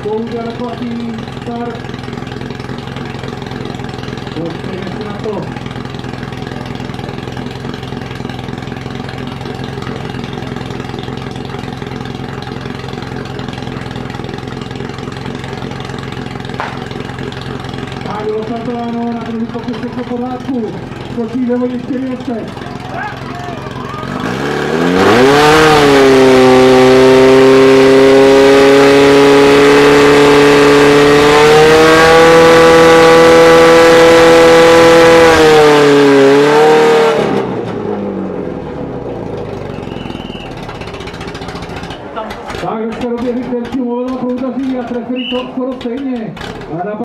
bohužel neplatí start. Počkejme si na to. Tak bylo startováno, na druhý pokus všechno v pořádku. Skočí ve vodě 4 městech. Tak, dneska doběhli, který mobilná průtaří a trefili to skoro stejně.